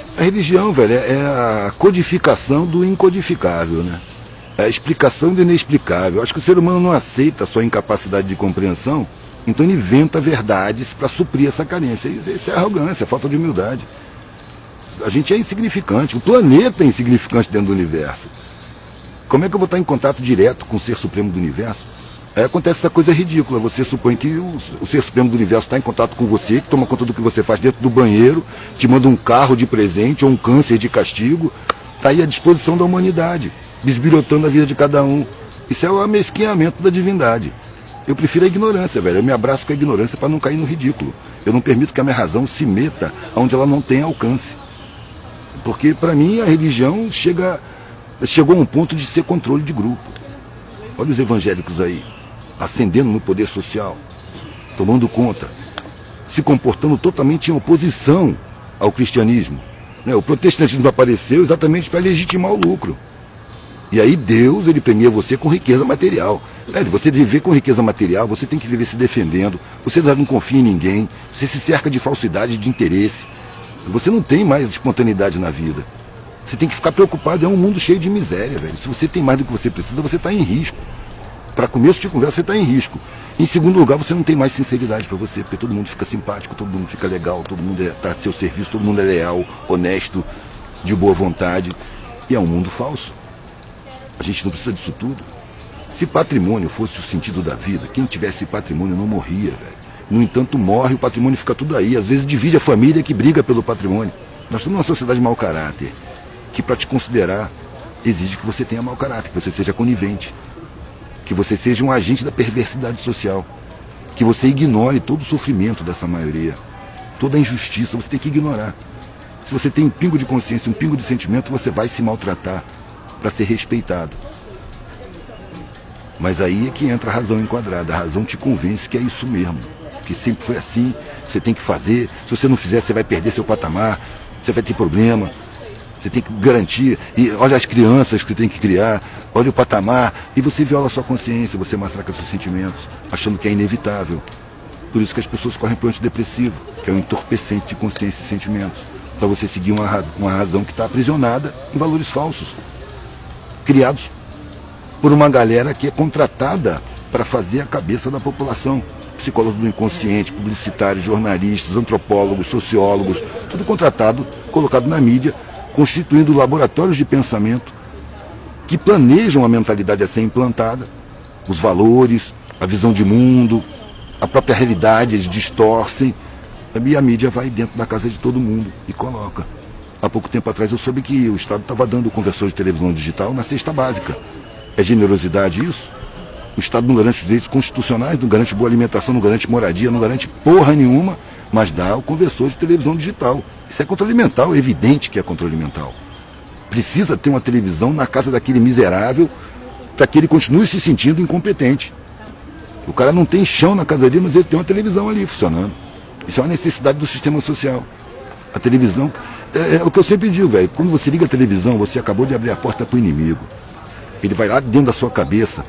A religião, velho, é a codificação do incodificável, né? É a explicação do inexplicável. Acho que o ser humano não aceita a sua incapacidade de compreensão, então ele inventa verdades para suprir essa carência. Isso é arrogância, é falta de humildade. A gente é insignificante, o planeta é insignificante dentro do universo. Como é que eu vou estar em contato direto com o Ser Supremo do Universo? Aí acontece essa coisa ridícula, você supõe que o Ser Supremo do Universo está em contato com você, que toma conta do que você faz dentro do banheiro, te manda um carro de presente ou um câncer de castigo, está aí à disposição da humanidade, bisbilhotando a vida de cada um. Isso é o amesquinhamento da divindade. Eu prefiro a ignorância, velho, eu me abraço com a ignorância para não cair no ridículo. Eu não permito que a minha razão se meta onde ela não tem alcance. Porque, para mim, a religião chegou a um ponto de ser controle de grupo. Olha os evangélicos aí, ascendendo no poder social, tomando conta, se comportando totalmente em oposição ao cristianismo. O protestantismo apareceu exatamente para legitimar o lucro. E aí Deus, ele premia você com riqueza material. Você viver com riqueza material, você tem que viver se defendendo, você não confia em ninguém, você se cerca de falsidade, de interesse. Você não tem mais espontaneidade na vida. Você tem que ficar preocupado, é um mundo cheio de miséria, velho. Se você tem mais do que você precisa, você está em risco. Para começo de conversa, você está em risco. Em segundo lugar, você não tem mais sinceridade para você, porque todo mundo fica simpático, todo mundo fica legal, todo mundo está a seu serviço, todo mundo é leal, honesto, de boa vontade. E é um mundo falso. A gente não precisa disso tudo. Se patrimônio fosse o sentido da vida, quem tivesse patrimônio não morria, velho. No entanto, morre, o patrimônio fica tudo aí. Às vezes divide a família que briga pelo patrimônio. Nós estamos numa sociedade de mau caráter, que para te considerar exige que você tenha mau caráter, que você seja conivente, que você seja um agente da perversidade social, que você ignore todo o sofrimento dessa maioria, toda a injustiça, você tem que ignorar. Se você tem um pingo de consciência, um pingo de sentimento, você vai se maltratar para ser respeitado. Mas aí é que entra a razão enquadrada, a razão te convence que é isso mesmo, que sempre foi assim, você tem que fazer, se você não fizer você vai perder seu patamar, você vai ter problema. Você tem que garantir, e olha as crianças que você tem que criar, olha o patamar, e você viola a sua consciência, você massacra seus sentimentos, achando que é inevitável. Por isso que as pessoas correm para o antidepressivo, que é um entorpecente de consciência e sentimentos, para você seguir uma razão que está aprisionada em valores falsos, criados por uma galera que é contratada para fazer a cabeça da população. Psicólogos do inconsciente, publicitários, jornalistas, antropólogos, sociólogos, tudo contratado, colocado na mídia, constituindo laboratórios de pensamento que planejam a mentalidade a ser implantada, os valores, a visão de mundo, a própria realidade, eles distorcem, e a mídia vai dentro da casa de todo mundo e coloca. Há pouco tempo atrás eu soube que o Estado estava dando o conversor de televisão digital na cesta básica. É generosidade isso? O Estado não garante os direitos constitucionais, não garante boa alimentação, não garante moradia, não garante porra nenhuma, mas dá o conversor de televisão digital. Isso é controle mental, é evidente que é controle mental. Precisa ter uma televisão na casa daquele miserável para que ele continue se sentindo incompetente. O cara não tem chão na casa dele, mas ele tem uma televisão ali funcionando. Isso é uma necessidade do sistema social. A televisão, é o que eu sempre digo, velho, quando você liga a televisão, você acabou de abrir a porta para o inimigo. Ele vai lá dentro da sua cabeça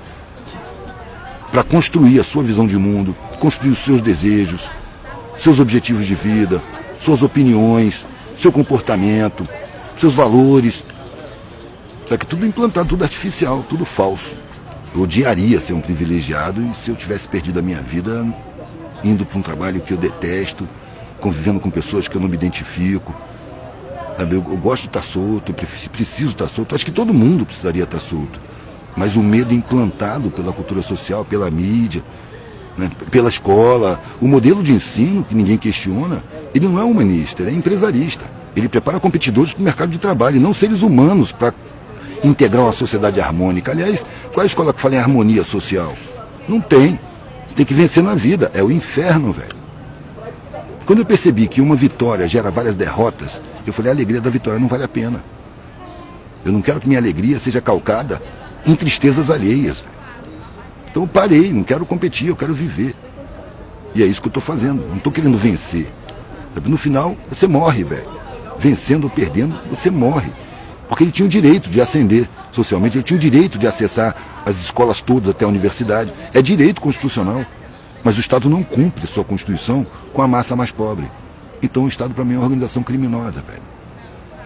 para construir a sua visão de mundo, construir os seus desejos, seus objetivos de vida, suas opiniões, seu comportamento, seus valores. Só que tudo implantado, tudo artificial, tudo falso. Eu odiaria ser um privilegiado e se eu tivesse perdido a minha vida indo para um trabalho que eu detesto, convivendo com pessoas que eu não me identifico. Sabe? Eu gosto de estar solto, eu preciso estar solto. Acho que todo mundo precisaria estar solto. Mas o medo implantado pela cultura social, pela mídia, né, pela escola, o modelo de ensino, que ninguém questiona, ele não é humanista, ele é empresarista. Ele prepara competidores para o mercado de trabalho, e não seres humanos para integrar uma sociedade harmônica. Aliás, qual é a escola que fala em harmonia social? Não tem. Você tem que vencer na vida. É o inferno, velho. Quando eu percebi que uma vitória gera várias derrotas, eu falei, a alegria da vitória não vale a pena. Eu não quero que minha alegria seja calcada em tristezas alheias. Então eu parei, não quero competir, eu quero viver. E é isso que eu estou fazendo, não estou querendo vencer. No final, você morre, velho. Vencendo ou perdendo, você morre. Porque ele tinha o direito de ascender socialmente, ele tinha o direito de acessar as escolas todas até a universidade. É direito constitucional. Mas o Estado não cumpre sua Constituição com a massa mais pobre. Então o Estado, para mim, é uma organização criminosa, velho.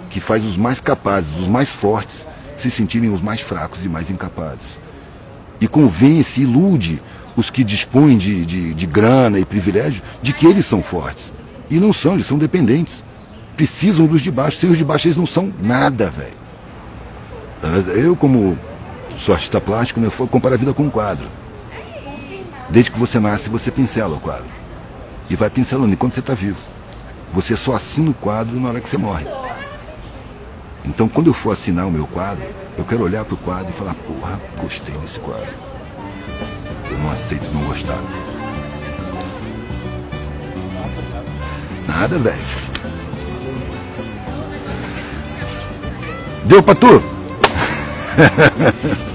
que faz os mais capazes, os mais fortes, se sentirem os mais fracos e mais incapazes. E convence, ilude os que dispõem de grana e privilégio de que eles são fortes. E não são, eles são dependentes. Precisam dos de baixo. Sem os de baixo eles não são nada, velho. Eu, como sou artista plástico, né, eu comparo a vida com um quadro. Desde que você nasce, você pincela o quadro. E vai pincelando enquanto você está vivo. Você só assina o quadro na hora que você morre. Então, quando eu for assinar o meu quadro, eu quero olhar para o quadro e falar, porra, gostei desse quadro. Eu não aceito não gostar. Nada, velho. Deu pra tu?